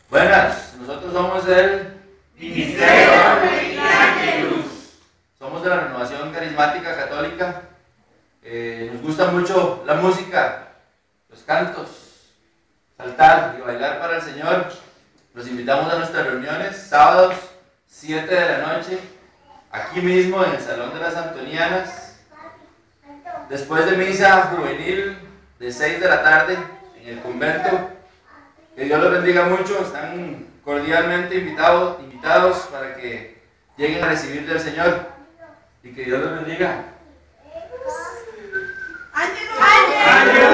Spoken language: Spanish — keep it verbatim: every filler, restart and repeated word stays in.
Buenas, nosotros somos el Ministerio Mediante de Luz. Somos de la Renovación Carismática Católica. Eh, nos gusta mucho la música, los cantos, saltar y bailar para el Señor. Los invitamos a nuestras reuniones sábados, siete de la noche, aquí mismo en el Salón de las Antonianas. Después de misa juvenil de seis de la tarde en el convento. Que Dios los bendiga mucho, están cordialmente invitados, invitados para que lleguen a recibir del Señor y que Dios los bendiga. ¡Año!